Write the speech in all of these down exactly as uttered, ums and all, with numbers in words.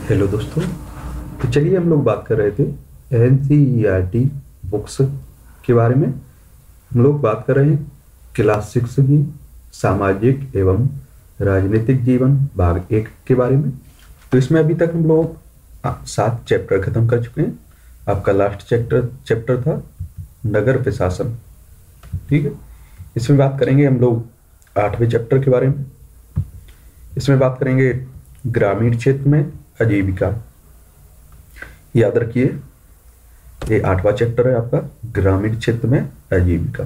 Hello दोस्तों। तो चलिए हम लोग बात कर रहे थे N C E R T books के बारे में। हम लोग बात कर रहे हैं क्लास सिक्स की सामाजिक एवं राजनीतिक जीवन भाग एक के बारे में। तो इसमें अभी तक हम लोग आ, सात चैप्टर खत्म कर चुके हैं। आपका लास्ट चैप्टर चैप्टर था नगर प्रशासन। ठीक है, इसमें बात करेंगे हम लोग आठवें चैप्टर के बारे में। इसमें बात करेंगे ग्रामीण क्षेत्र में आजीविका। याद रखिए, ये आठवां चैप्टर है आपका ग्रामीण क्षेत्र में आजीविका।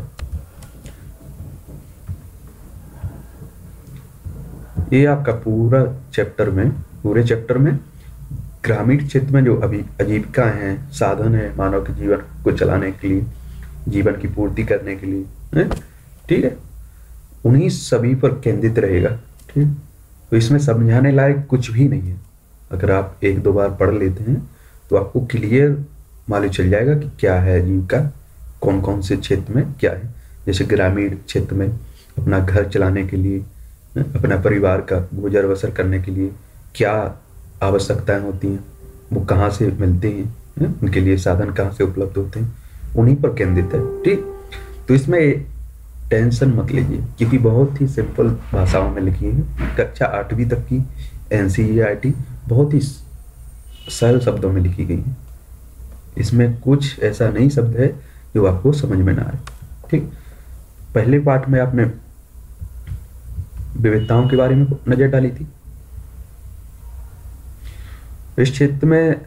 ये आपका पूरा चैप्टर में पूरे चैप्टर में ग्रामीण क्षेत्र में जो अभी आजीविका हैं, साधन है मानव के जीवन को चलाने के लिए, जीवन की पूर्ति करने के लिए, है? ठीक है, उन्हीं सभी पर केंद्रित रहेगा। ठीक, तो इसमें समझाने लायक कुछ भी नहीं है। अगर आप एक दो बार पढ़ लेते हैं तो आपको क्लियर मालूम चल जाएगा कि क्या है आजीविका, कौन कौन से क्षेत्र में क्या है। जैसे ग्रामीण क्षेत्र में अपना घर चलाने के लिए, अपना परिवार का गुजर बसर करने के लिए क्या आवश्यकताएं होती हैं, वो कहाँ से मिलते हैं, उनके लिए साधन कहाँ से उपलब्ध होते हैं, उन्हीं पर केंद्रित है। ठीक, तो इसमें टेंशन मत लीजिए क्योंकि बहुत ही सिंपल भाषाओं में लिखी है। कक्षा आठवीं तक की N C E R T बहुत ही सरल शब्दों में लिखी गई है। इसमें कुछ ऐसा नहीं शब्द है जो आपको समझ में ना आए। ठीक, पहले पार्ट में आपने विविधताओं के बारे में नजर डाली थी। इस क्षेत्र में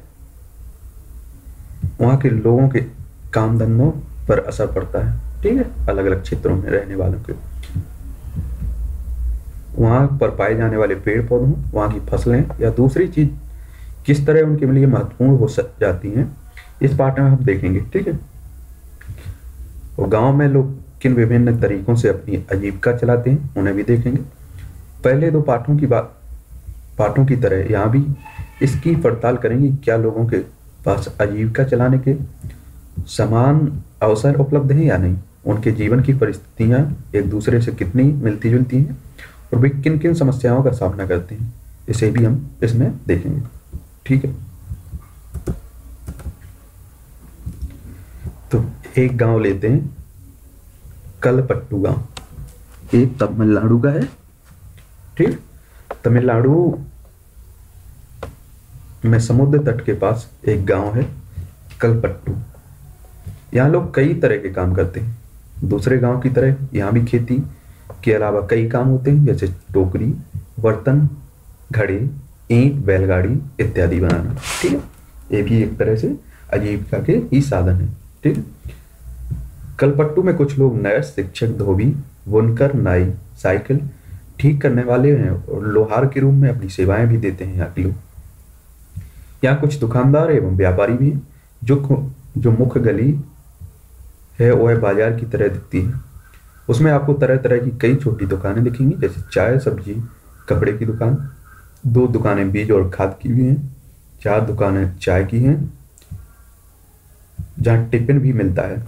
वहाँ के लोगों के काम धंधों पर असर पड़ता है। ठीक है, अलग अलग क्षेत्रों में रहने वालों के, वहाँ पर पाए जाने वाले पेड़ पौधों, वहाँ की फसलें या दूसरी चीज किस तरह उनके लिए महत्वपूर्ण हो जाती हैं, इस पाठ में हम देखेंगे। ठीक है, और गांव में लोग किन विभिन्न तरीकों से अपनी आजीविका चलाते हैं उन्हें भी देखेंगे। पहले दो पाठों की बात पाठों की तरह यहाँ भी इसकी पड़ताल करेंगे, क्या लोगों के पास आजीविका चलाने के समान अवसर उपलब्ध हैं या नहीं, उनके जीवन की परिस्थितियां एक दूसरे से कितनी मिलती जुलती हैं और वे किन किन समस्याओं का सामना करते हैं, इसे भी हम इसमें देखेंगे। ठीक है, तो एक गांव लेते हैं, कलपट्टू गांव, ये तमिलनाडु का है। ठीक, तमिलनाडु में समुद्र तट के पास एक गांव है कलपट्टू। यहाँ लोग कई तरह के काम करते हैं। दूसरे गांव की तरह यहाँ भी खेती के अलावा कई काम होते हैं, जैसे टोकरी, बर्तन, घड़े, ईंट, बैलगाड़ी इत्यादि बनाना। ठीक है, ये भी एक तरह से आजीविका के ही साधन है। ठीक है, कलपट्टू में कुछ लोग नर्स, शिक्षक, धोबी, बुनकर, नाई, साइकिल ठीक करने वाले हैं और लोहार के रूप में अपनी सेवाएं भी देते हैं यहाँ के लोग। यहाँ कुछ दुकानदार एवं व्यापारी भी हैं। जो जो मुख्य गली है वह बाजार की तरह दिखती है। उसमें आपको तरह तरह की कई छोटी दुकानें दिखेंगी, जैसे चाय, सब्जी, कपड़े की दुकान, दो दुकानें बीज और खाद की भी हैं, चार दुकानें चाय की हैं जहाँ टिफिन भी मिलता है।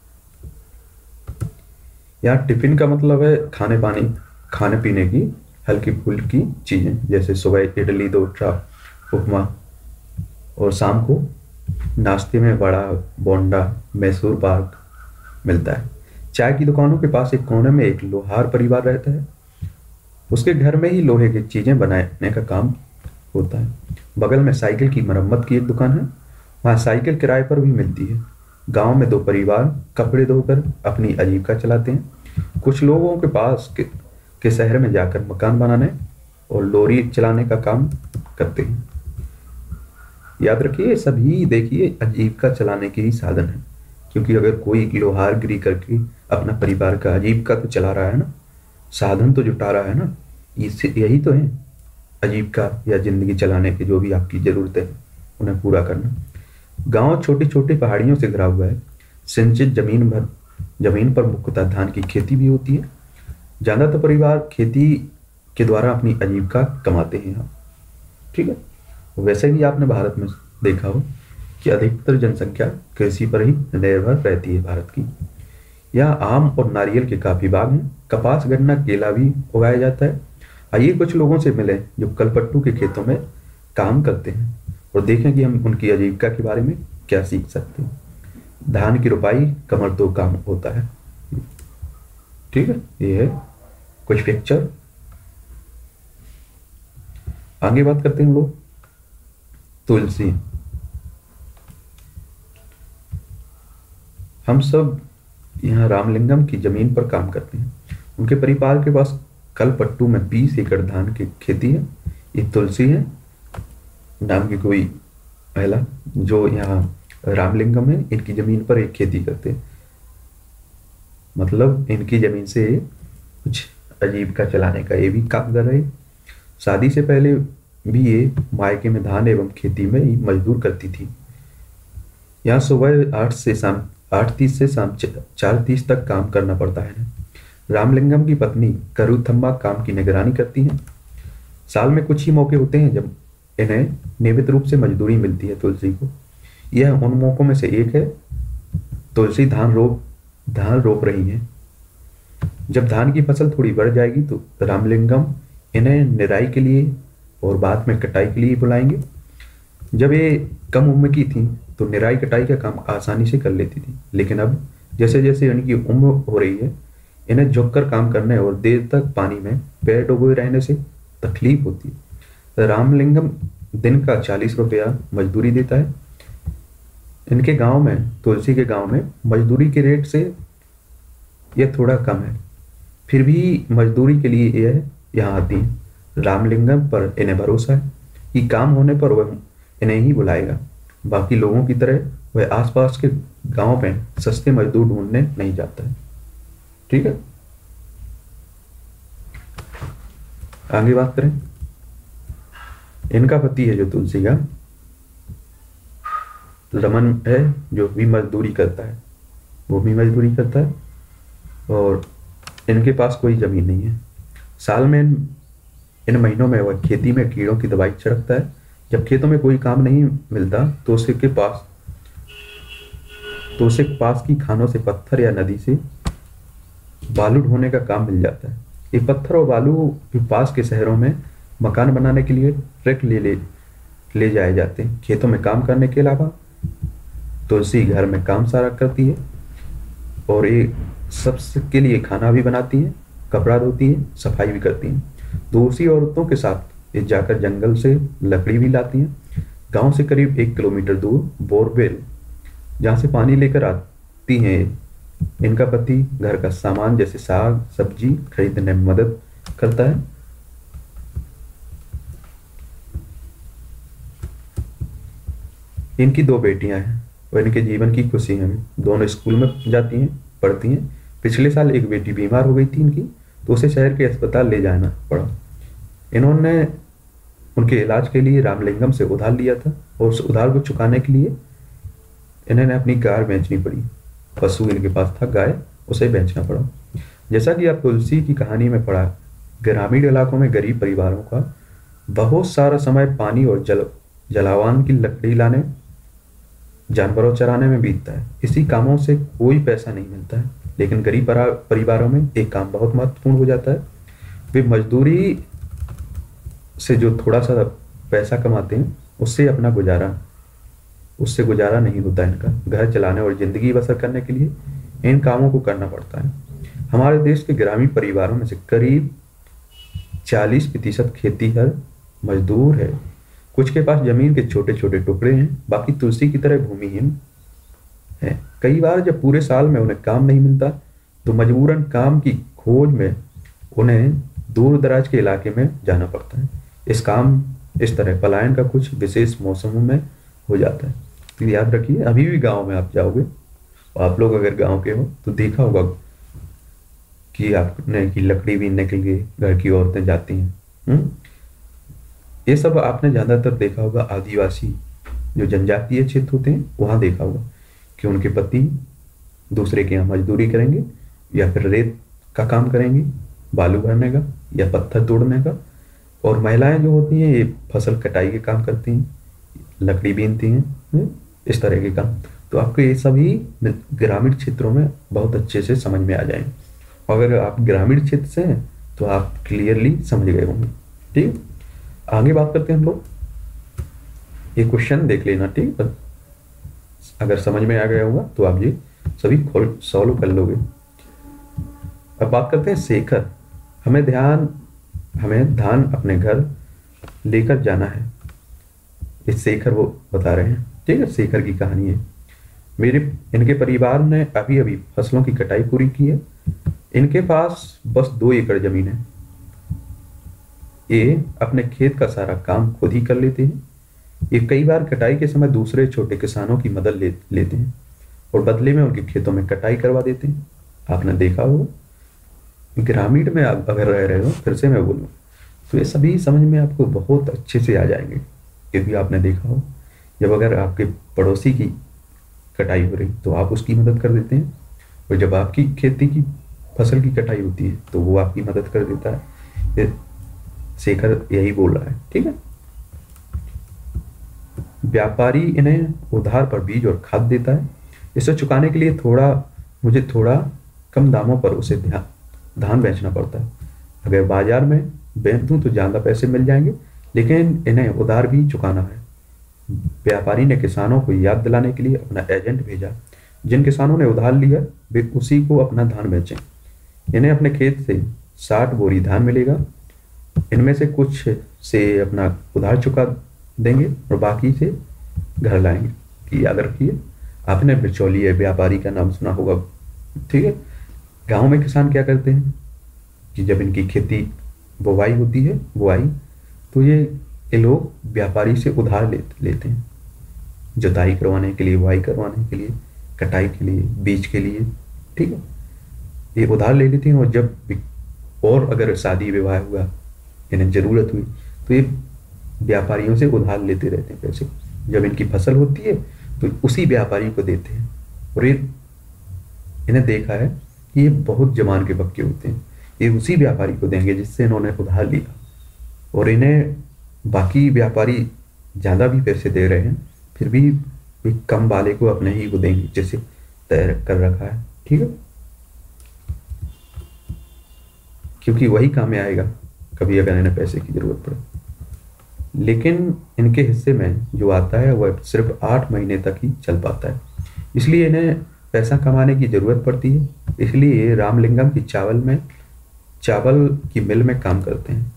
यहाँ टिफिन का मतलब है खाने पानी खाने पीने की हल्की फुल्की चीजें, जैसे सुबह इडली, डोसा, उपमा और शाम को नाश्ते में बड़ा बोंडा, मैसूर पाक मिलता है। चाय की दुकानों के पास एक कोने में एक लोहार परिवार रहता है। उसके घर में ही लोहे की चीजें बनाने का काम होता है। बगल में साइकिल की मरम्मत की एक दुकान है, वहाँ साइकिल किराए पर भी मिलती है। गांव में दो परिवार कपड़े धोकर अपनी आजीविका चलाते हैं। कुछ लोगों के पास के, के शहर में जाकर मकान बनाने और लॉरी चलाने का काम करते हैं। याद रखिए, सभी देखिए आजीविका चलाने के ही साधन है, क्योंकि अगर कोई लोहारगिरी करके अपना परिवार का आजीविका तो चला रहा है ना, साधन तो जुटा रहा है ना, इससे यही तो है आजीविका या जिंदगी चलाने के जो भी आपकी जरूरतें हैं उन्हें पूरा करना। गांव छोटी छोटी पहाड़ियों से घिरा हुआ है। सिंचित जमीन भर जमीन पर मुख्यतः धान की खेती भी होती है। ज्यादातर परिवार खेती के द्वारा अपनी आजीविका कमाते हैं यहाँ। ठीक है, वैसे भी आपने भारत में देखा हो कि अधिकतर जनसंख्या कृषि पर ही निर्भर रहती है भारत की। यहाँ आम और नारियल के काफी बाग हैं। कपास, गन्ना, केला भी उगाया जाता है। आइए कुछ लोगों से मिले जो कलपट्टू के खेतों में काम करते हैं और देखें कि हम उनकी आजीविका के बारे में क्या सीख सकते हैं। धान की रोपाई कमर दो काम होता है। ठीक है, ये है कुछ पिक्चर। आगे बात करते हैं हम लोग तुलसी। हम सब यहाँ रामलिंगम की जमीन पर काम करते हैं। उनके परिवार के पास कलपट्टू में बीस एकड़ धान की खेती है। ये तुलसी है नाम की कोई महिला जो यहाँ रामलिंगम है, इनकी जमीन पर एक खेती करते हैं। मतलब इनकी जमीन से कुछ आजीविका चलाने का ये भी काम कर रहे। शादी से पहले भी ये मायके में धान एवं खेती में ही मजदूर करती थी। यहाँ सुबह आठ से शाम आठ तीस से शाम चार तीस तक काम करना पड़ता है। रामलिंगम की पत्नी करुथम्मा काम की निगरानी करती हैं। साल में कुछ ही मौके होते हैं जब इन्हें नियमित रूप से मजदूरी मिलती है तुलसी को। यह उन मौकों में से एक है। तुलसी धान रोप धान रोप रही है। जब धान की फसल थोड़ी बढ़ जाएगी तो रामलिंगम इन्हें निराई के लिए और बाद में कटाई के लिए बुलाएंगे। जब ये कम उम्र की थी तो निराई कटाई का काम आसानी से कर लेती थी, लेकिन अब जैसे जैसे इनकी उम्र हो रही है इन्हें झुककर काम करने और देर तक पानी में पैर डुबोए रहने से तकलीफ होती है। रामलिंगम दिन का चालीस रुपया मजदूरी देता है। इनके गांव में तुलसी के गांव में मजदूरी के रेट से यह थोड़ा कम है, फिर भी मजदूरी के लिए यह यहाँ आती है। रामलिंगम पर इन्हें भरोसा है कि काम होने पर वह इन्हें ही बुलाएगा। बाकी लोगों की तरह वह आसपास के गांव में सस्ते मजदूर ढूंढने नहीं जाता है। ठीक है, आगे बात करें। इनका पति है जो तुलसी का रमन है, जो भी मजदूरी करता है, वो भी मजदूरी करता है और इनके पास कोई जमीन नहीं है। साल में इन, इन महीनों में वह खेती में कीड़ों की दवाई छिड़कता है। जब खेतों में कोई काम नहीं मिलता तो उसे के पास तो उसे पास की खानों से पत्थर या नदी से बालू ढोने का काम मिल जाता है। ये पत्थर और बालू भी पास के शहरों में मकान बनाने के लिए ट्रक ले ले ले जाए जाते हैं। खेतों में काम करने के अलावा तुलसी घर में काम सारा करती है और ये सबके लिए खाना भी बनाती है, कपड़ा धोती है, सफाई भी करती है। दूसरी औरतों के साथ ये जाकर जंगल से लकड़ी भी लाती हैं। गांव से करीब एक किलोमीटर दूर बोरवेल जहाँ से पानी लेकर आती हैं। इनका पति घर का सामान जैसे साग सब्जी खरीदने में मदद करता है। इनकी दो बेटियां हैं और इनके जीवन की खुशी है। दोनों स्कूल में जाती हैं, पढ़ती हैं। पिछले साल एक बेटी बीमार हो गई थी इनकी, तो उसे शहर के अस्पताल ले जाना पड़ा। इन्होंने उनके इलाज के लिए रामलिंगम से उधार लिया था और उस उधार को चुकाने के लिए इन्हें अपनी कार बेचनी पड़ी। पशु इनके पास था गाय, उसे बेचना पड़ा। जैसा कि आप तुलसी की कहानी में पढ़ा, ग्रामीण इलाकों में गरीब परिवारों का बहुत सारा समय पानी और जल जलावान की लकड़ी लाने, जानवरों चराने में बीतता है। इसी कामों से कोई पैसा नहीं मिलता है, लेकिन गरीब परिवारों में एक काम बहुत महत्वपूर्ण हो जाता है। वे मजदूरी से जो थोड़ा सा पैसा कमाते हैं उससे अपना गुजारा उससे गुजारा नहीं होता इनका। घर चलाने और जिंदगी बसर करने के लिए इन कामों को करना पड़ता है। हमारे देश के ग्रामीण परिवारों में से करीब चालीस प्रतिशत खेतीहर मजदूर है। कुछ के पास जमीन के छोटे छोटे टुकड़े हैं, बाकी तुलसी की तरह भूमिहीन है। कई बार जब पूरे साल में उन्हें काम नहीं मिलता तो मजबूरन काम की खोज में उन्हें दूर दराज के इलाके में जाना पड़ता है। इस काम इस तरह पलायन का कुछ विशेष मौसमों में हो जाता है। तो याद रखिए, अभी भी गांव में आप जाओगे, आप लोग अगर गांव के हो तो देखा होगा कि आपने की लकड़ी बीनने के लिए घर की औरतें जाती हैं। हुँ? ये सब आपने ज्यादातर देखा होगा आदिवासी जो जनजातीय क्षेत्र होते हैं वहां देखा होगा कि उनके पति दूसरे के यहाँ मजदूरी करेंगे या फिर रेत का काम करेंगे, बालू भरने का या पत्थर तोड़ने का, और महिलाएं जो होती हैं ये फसल कटाई के काम करती हैं, लकड़ी बीनती हैं, इस तरह के काम। तो आपको ये सभी ग्रामीण क्षेत्रों में बहुत अच्छे से समझ में आ जाएंगे। अगर आप ग्रामीण क्षेत्र से हैं तो आप क्लियरली समझ गए होंगे। ठीक, आगे बात करते हैं हम लोग ये क्वेश्चन देख लेना, ठीक है। अगर समझ में आ गया होगा तो आप ये सभी खोल सॉल्व कर लोगे। अब बात करते हैं शेखर। हमें ध्यान हमें धान अपने घर लेकर जाना है। ये शेखर वो बता रहे हैं, ठीक है। शेखर की कहानी है। मेरे इनके परिवार ने अभी अभी फसलों की कटाई पूरी की है। इनके पास बस दो एकड़ जमीन है। ये अपने खेत का सारा काम खुद ही कर लेते हैं। ये कई बार कटाई के समय दूसरे छोटे किसानों की मदद ले, लेते हैं और बदले में उनके खेतों में कटाई करवा देते हैं। आपने देखा होगा। ग्रामीण में आप अगर रह रहे हो, फिर से मैं बोलूँ तो ये सभी समझ में आपको बहुत अच्छे से आ जाएंगे, क्योंकि आपने देखा हो जब अगर आपके पड़ोसी की कटाई हो रही तो आप उसकी मदद कर देते हैं, और जब आपकी खेती की फसल की कटाई होती है तो वो आपकी मदद कर देता है। ये शेखर यही बोल रहा है, ठीक है। व्यापारी इन्हें उधार पर बीज और खाद देता है। इसे चुकाने के लिए थोड़ा मुझे थोड़ा कम दामों पर उसे ध्यान धान बेचना पड़ता है। अगर बाजार में बेच दूं तो ज़्यादा पैसे मिल जाएंगे, लेकिन इन्हें उधार भी चुकाना है। व्यापारी ने किसानों को याद दिलाने के लिए अपना एजेंट भेजा। जिन किसानों ने उधार लिया वे उसी को अपना धान बेचें। इन्हें अपने खेत से साठ बोरी धान मिलेगा। इनमें से कुछ से अपना उधार चुका देंगे और बाकी से घर लाएंगे। कि याद रखिए, आपने बिचौलिए व्यापारी का नाम सुना होगा, ठीक है। गांव में किसान क्या करते हैं कि जब इनकी खेती बुवाई होती है बुआई तो ये ये लोग व्यापारी से उधार ले, लेते हैं, जुताई करवाने के लिए, बुआई करवाने के लिए, कटाई के लिए, बीज के लिए, ठीक है। ये उधार ले लेते हैं और जब और अगर शादी विवाह हुआ, इन्हें जरूरत हुई तो ये व्यापारियों से उधार लेते रहते हैं पैसे। जब इनकी फसल होती है तो उसी व्यापारी को देते हैं। और ये इन्हें देखा है कि ये बहुत जमान के पक्के होते हैं। ये उसी व्यापारी को देंगे जिससे इन्होंने उधार लिया, और इन्हें बाकी व्यापारी ज़्यादा भी पैसे दे रहे हैं फिर भी एक कम वाले को अपने ही को देंगे जैसे तय कर रखा है, ठीक है। क्योंकि वही काम में आएगा कभी अगर इन्हें पैसे की जरूरत पड़े। लेकिन इनके हिस्से में जो आता है वह सिर्फ आठ महीने तक ही चल पाता है, इसलिए इन्हें पैसा कमाने की जरूरत पड़ती है। इसलिए ये रामलिंगम की चावल में चावल की मिल में काम करते हैं।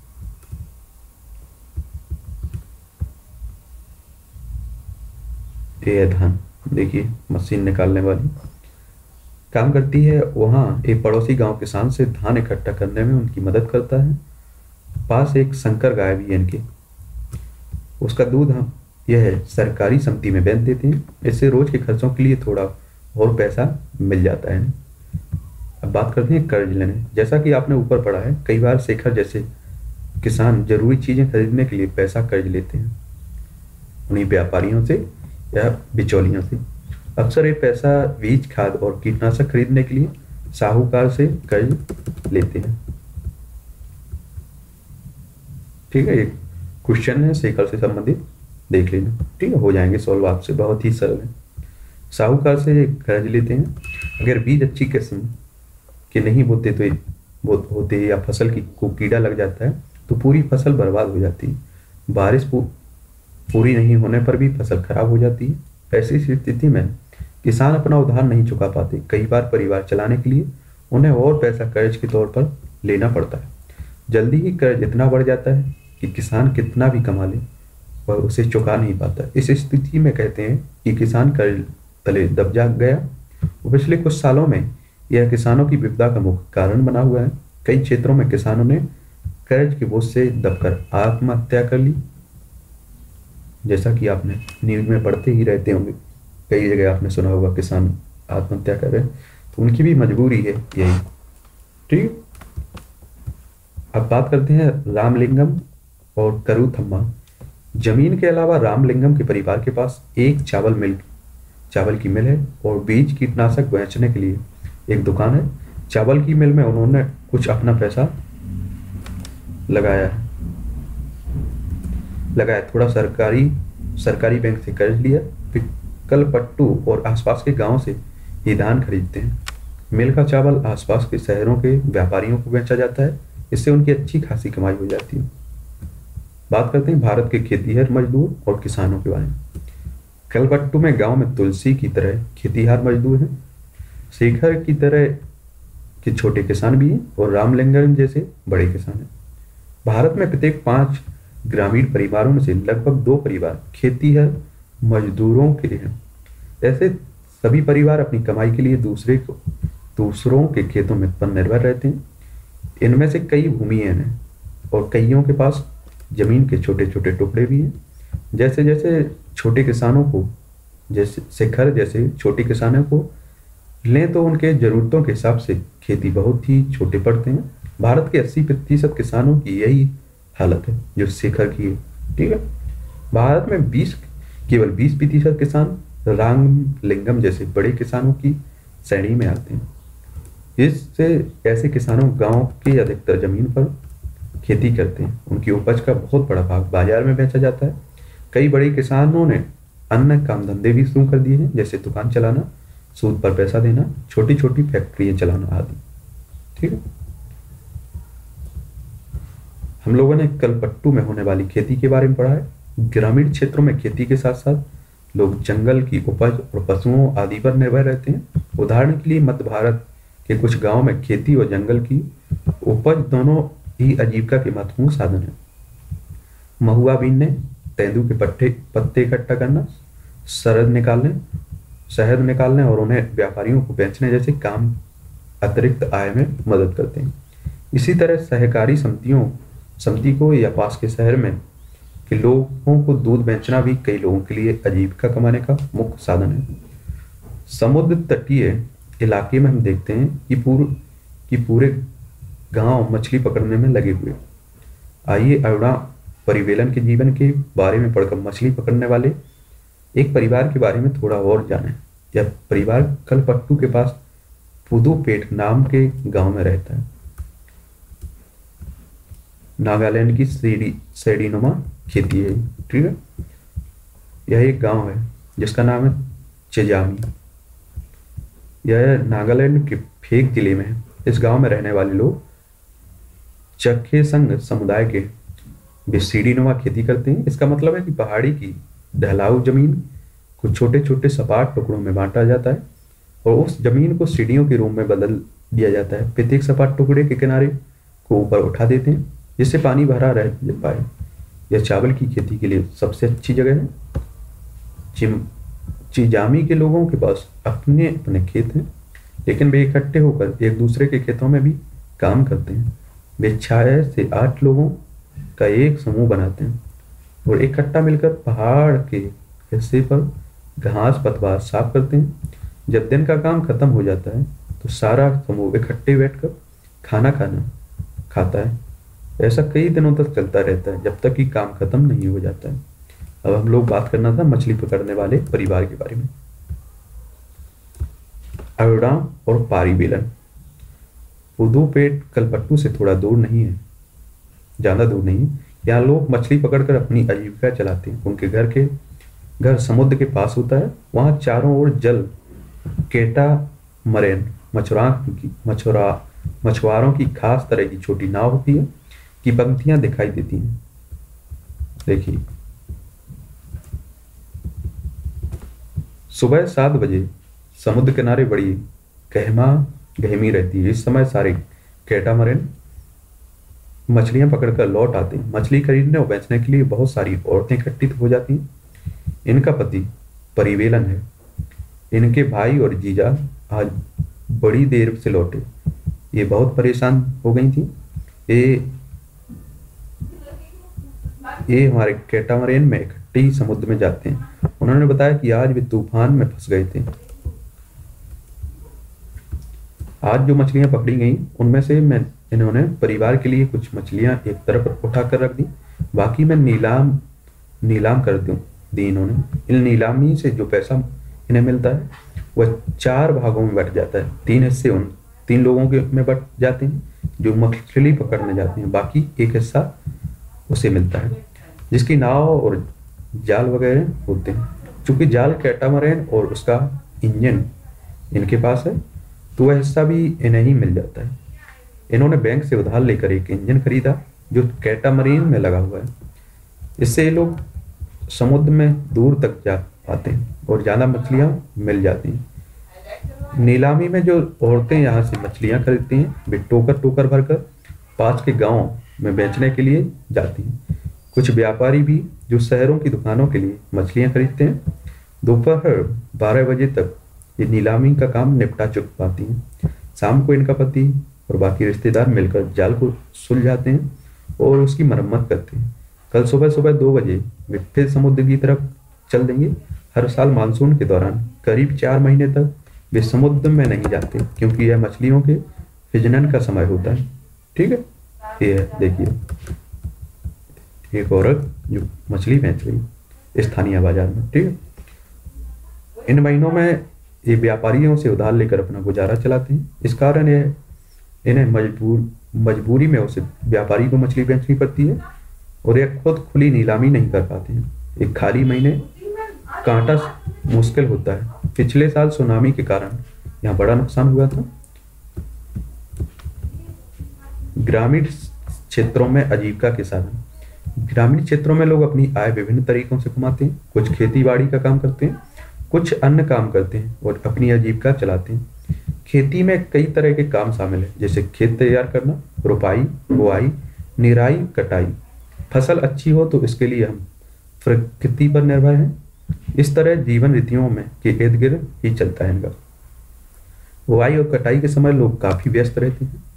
ये धान देखिए, मशीन निकालने वाली काम करती है। वहाँ एक पड़ोसी गांव किसान से धान इकट्ठा करने में उनकी मदद करता है। पास एक संकर गाय भी है इनके, उसका दूध हम यह सरकारी समिति में बेच देते हैं। इससे रोज के खर्चों के लिए थोड़ा और पैसा मिल जाता है। अब बात करते हैं कर्ज लेने। जैसा कि आपने ऊपर पढ़ा है, कई बार शेखर जैसे किसान जरूरी चीजें खरीदने के लिए पैसा कर्ज लेते हैं उन्हीं व्यापारियों से या बिचौलियों से। अक्सर ये पैसा बीज, खाद और कीटनाशक खरीदने के लिए साहूकार से कर्ज लेते हैं, ठीक है। ये क्वेश्चन है शेखर से संबंधित, देख लेना, ठीक है। हो जाएंगे सॉल्व आपसे, बहुत ही सरल है। साहूकार से कर्ज लेते हैं। अगर बीज अच्छी किस्म के नहीं बोते तो वो होते या फसल की को कीड़ा लग जाता है तो पूरी फसल बर्बाद हो जाती है। बारिश पू, पूरी नहीं होने पर भी फसल खराब हो जाती है। ऐसी स्थिति में किसान अपना उधार नहीं चुका पाते। कई बार परिवार चलाने के लिए उन्हें और पैसा कर्ज के तौर पर लेना पड़ता है। जल्दी ही कर्ज इतना बढ़ जाता है कि किसान कितना भी कमा ले वह उसे चुका नहीं पाता। इस स्थिति में कहते हैं कि किसान कर्ज तले दब जा गया। पिछले कुछ सालों में यह किसानों की विपदा का मुख्य कारण बना हुआ है। कई क्षेत्रों में किसानों ने कर्ज के बोझ से दबकर आत्महत्या कर ली। जैसा कि आपने न्यूज में पढ़ते ही रहते होंगे, कई जगह आपने सुना होगा किसान आत्महत्या कर रहे हैं, तो उनकी भी मजबूरी है यही, ठीक। अब बात करते हैं रामलिंगम और करूथम्मा। जमीन के अलावा रामलिंगम के परिवार के पास एक चावल मिल चावल की मिल है और बीज कीटनाशक बेचने के लिए एक दुकान है। चावल की मिल में उन्होंने कुछ अपना पैसा लगाया है लगाया थोड़ा सरकारी सरकारी बैंक से कर्ज लिया। कलपट्टू और आसपास के गांव से ये धान खरीदते हैं। मिल का चावल आसपास के शहरों के व्यापारियों को बेचा जाता है। इससे उनकी अच्छी खासी कमाई हो जाती है। बात करते हैं भारत के खेतीहर मजदूर और किसानों के बारे में। कलपट्टू में गांव में तुलसी की तरह खेतीहर मजदूर हैं, शेखर की तरह के छोटे किसान भी हैं और रामलिंगम जैसे बड़े किसान हैं। भारत में प्रत्येक पांच ग्रामीण परिवारों में से लगभग दो परिवार खेतीहर मजदूरों के लिए हैं। ऐसे सभी परिवार अपनी कमाई के लिए दूसरे को दूसरों के खेतों में पर निर्भर रहते हैं। इनमें से कई भूमिहीन हैं और कईयों के पास जमीन के छोटे छोटे टुकड़े भी हैं। जैसे जैसे छोटे किसानों को जैसे शेखर जैसे छोटे किसानों को लें तो उनके जरूरतों के हिसाब से खेती बहुत ही छोटे पड़ते हैं। भारत के अस्सी प्रतिशत किसानों की यही हालत है जो शेखर की है। ठीक है, भारत में बीस केवल बीस प्रतिशत किसान रामलिंगम जैसे बड़े किसानों की श्रेणी में आते हैं। इससे ऐसे किसानों गांव की अधिकतर जमीन पर खेती करते हैं। उनकी उपज का बहुत बड़ा भाग बाजार में बेचा जाता है। कई बड़े किसानों ने अन्य काम धंधे भी शुरू कर दिए हैं, जैसे दुकान चलाना, सूद पर पैसा देना, छोटी छोटी फैक्ट्रियां चलाना आदि। ठीक है, हम लोगों ने कलपट्टू में होने वाली खेती के बारे में पढ़ा है। ग्रामीण क्षेत्रों में खेती के साथ साथ लोग जंगल की उपज और पशुओं आदि पर निर्भर रहते हैं। उदाहरण के लिए मध्य भारत के कुछ गांवों में खेती और जंगल की उपज दोनों ही आजीविका के महत्वपूर्ण साधन है। महुआ बीनने, तेंदू के पत्ते पत्ते इकट्ठा करना, शहद निकालने शहद निकालने और उन्हें व्यापारियों को बेचने जैसे काम अतिरिक्त आय में मदद करते हैं। इसी तरह सहकारी समितियों समिति को या पास के शहर में के लोगों को दूध बेचना भी कई लोगों के लिए आजीविका कमाने का मुख्य साधन है। समुद्र तटीय इलाके में हम देखते हैं कि पूर्व कि पूरे गांव मछली पकड़ने में लगे हुए। आइए अरुणा परिवेलन के जीवन के बारे में पढ़कर मछली पकड़ने वाले एक परिवार के बारे में थोड़ा और जानें। यह परिवार कलपट्टू के पास पुदुपेट नाम के गांव में रहता है। नागालैंड की सीढ़ी सीढ़ीनुमा खेती है। ठीक है, यह एक गांव है जिसका नाम है चेजामी। यह नागालैंड के फेक जिले में है। इस गांव में रहने वाले लोग चखे संघ समुदाय के वे सीढ़ीनुमा खेती करते हैं। इसका मतलब है कि पहाड़ी की ढलाऊ जमीन को छोटे छोटे सपाट टुकड़ों में बांटा जाता है और उस जमीन को सीढ़ियों के रूप में बदल दिया जाता है। प्रत्येक सपाट टुकड़े के किनारे को ऊपर उठा देते हैं जिससे पानी भरा रह पाए। यह चावल की खेती के लिए सबसे अच्छी जगह है। चिम चिजामी के लोगों के पास अपने अपने खेत हैं, लेकिन वे इकट्ठे होकर एक दूसरे के खेतों में भी काम करते हैं। वे छह से आठ लोगों का एक समूह बनाते हैं और इकट्ठा मिलकर पहाड़ के हिस्से पर घास पतवार साफ करते हैं। जब दिन का काम खत्म हो जाता है तो सारा समूह इकट्ठे बैठकर खाना खाना खाता है। ऐसा कई दिनों तक चलता रहता है जब तक कि काम खत्म नहीं हो जाता है। अब हम लोग बात करना था मछली पकड़ने वाले परिवार के बारे में। अरुणा और पारिवेलन पुदुपेट कलपट्टू से थोड़ा दूर नहीं है, ज्यादा दूर नहीं है। यहाँ लोग मछली पकड़कर अपनी आजीविका चलाते हैं। उनके घर के घर समुद्र के पास होता है। वहाँ चारों ओर जल केटा मरेन मछुआरा की मछुआरा मछुआरों की खास तरह की छोटी नाव होती है की पंक्तियां दिखाई देती हैं। देखिए, सुबह सात बजे समुद्र किनारे बड़ी गहमा गहमी रहती है। इस समय सारे कैटामरेन मछलियां पकड़कर लौट आते हैं। मछली खरीदने और बेचने के लिए बहुत सारी औरतें इकट्ठित हो जाती हैं। इनका पति परिवेलन है। इनके भाई और जीजा आज बड़ी देर से लौटे। ये बहुत परेशान हो गई थी। ये ये हमारे कैटामरेन में इकट्ठे समुद्र में जाते हैं। उन्होंने बताया कि आज वे तूफान में फंस गए थे। आज जो मछलियां पकड़ी गई उनमें से मैं इन्होंने परिवार के लिए कुछ मछलियां एक तरफ उठा कर रख दी, बाकी मैं नीलाम नीलाम कर दूं दी इन्होंने। इन नीलामी से जो पैसा इन्हें मिलता है वह चार भागों में बट जाता है। तीन हिस्से उन तीन लोगों के में बट जाते हैं जो मछली पकड़ने जाते हैं, बाकी एक हिस्सा उसे मिलता है जिसकी नाव और जाल वगैरह होते हैं। चूंकि जाल कैटामरेन और उसका इंजन इनके पास है तो वह हिस्सा भी इन्हें ही मिल जाता है। इन्होंने बैंक से उधार लेकर एक इंजन खरीदा जो कैटामरीन में लगा हुआ है। इससे ये लोग समुद्र में दूर तक जा पाते हैं और ज़्यादा मछलियाँ मिल जाती हैं। नीलामी में जो औरतें यहाँ से मछलियाँ खरीदती हैं वे टोकर टोकर भरकर पास के गांव में बेचने के लिए जाती हैं। कुछ व्यापारी भी जो शहरों की दुकानों के लिए मछलियाँ खरीदते हैं दोपहर बारह बजे तक ये नीलामी का काम निपटा चुक पाती हैं। शाम को इनका पति और बाकी रिश्तेदार मिलकर जाल को सुलझाते हैं और उसकी मरम्मत करते हैं। कल सुबह सुबह दो बजे वे फिर समुद्र की तरफ चल देंगे। हर साल मानसून के दौरान करीब चार महीने तक वे समुद्र में नहीं जाते क्योंकि यह मछलियों के प्रजनन का समय होता है। ठीक है, ये है देखिए एक औरत जो मछली बेच रही स्थानीय बाजार में। ठीक है, इन महीनों में ये व्यापारियों से उधार लेकर अपना गुजारा चलाते हैं। इस कारण ये इन्हें मजबूर मजबूरी में उसे व्यापारी को मछली बेचनी पड़ती है और ये खुद खुली नीलामी नहीं कर पाते हैं। एक खाली महीने कांटा मुश्किल होता है। पिछले साल सुनामी के कारण यहाँ बड़ा नुकसान हुआ था। ग्रामीण क्षेत्रों में आजीविका के साधन। ग्रामीण क्षेत्रों में लोग अपनी आय विभिन्न तरीकों से कमाते हैं। कुछ खेती बाड़ी का काम करते हैं, कुछ अन्य काम करते हैं और अपनी आजीविका चलाते हैं। खेती में कई तरह के काम शामिल हैं जैसे खेत तैयार करना, रुपाई, बुआई, निराई, कटाई। फसल अच्छी हो तो इसके लिए हम प्रकृति पर निर्भर हैं। इस तरह जीवन रीतियों में के इर्द गिर्द ही चलता है इनका। बुआई और कटाई के समय लोग काफी व्यस्त रहते हैं।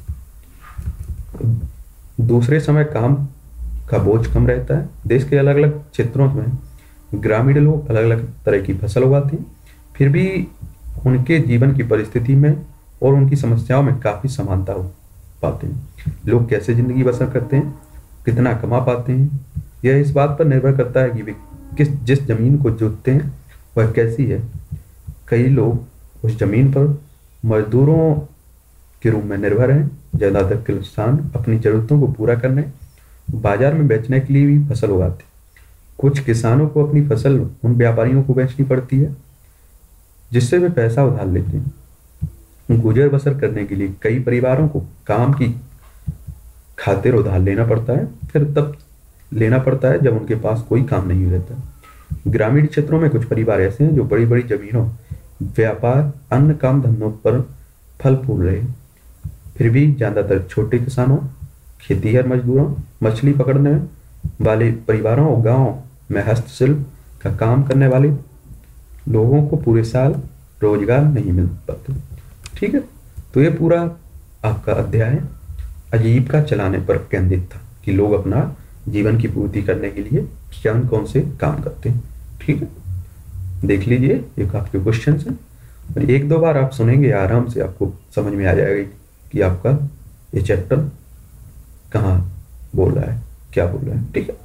दूसरे समय काम का बोझ कम रहता है। देश के अलग अलग क्षेत्रों में ग्रामीण लोग अलग अलग तरह की फसल उगाते हैं, फिर भी उनके जीवन की परिस्थिति में और उनकी समस्याओं में काफी समानता हो पाते हैं। लोग कैसे जिंदगी बसर करते हैं, कितना कमा पाते हैं, यह इस बात पर निर्भर करता है कि वे किस जिस जमीन को जोतते हैं वह कैसी है। कई लोग उस जमीन पर मजदूरों के रूप में निर्भर हैं। ज्यादातर किसान अपनी जरूरतों को पूरा करने बाजार में बेचने के लिए भी फसल उगाते हैं। कुछ किसानों को अपनी फसल उन व्यापारियों को बेचनी पड़ती है जिससे वे पैसा उधार लेते हैं। गुजर बसर करने के लिए कई परिवारों को काम की खातिर उधार लेना पड़ता है, फिर तब लेना पड़ता है जब उनके पास कोई काम नहीं रहता। ग्रामीण क्षेत्रों में कुछ परिवार ऐसे हैं जो बड़ी बड़ी जमीनों, व्यापार, अन्य काम धंधों पर फल फूल रहे हैं। फिर भी ज्यादातर छोटे किसानों, खेतीहर मजदूरों, मछली पकड़ने वाले परिवारों और गांव में हस्तशिल्प का काम करने वाले लोगों को पूरे साल रोजगार नहीं मिल पाते। ठीक है, तो ये पूरा आपका अध्याय आजीविका चलाने पर केंद्रित था कि लोग अपना जीवन की पूर्ति करने के लिए कौन कौन से काम करते हैं। ठीक है, देख लीजिए, एक आपके क्वेश्चन है और एक दो बार आप सुनेंगे आराम से आपको समझ में आ जाएगा कि आपका ये चैप्टर कहाँ बोल रहा है, क्या बोल रहा है। ठीक है,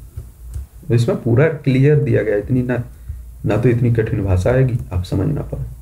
इसमें पूरा क्लियर दिया गया, इतनी ना ना तो इतनी कठिन भाषा आएगी आप समझ ना पाए।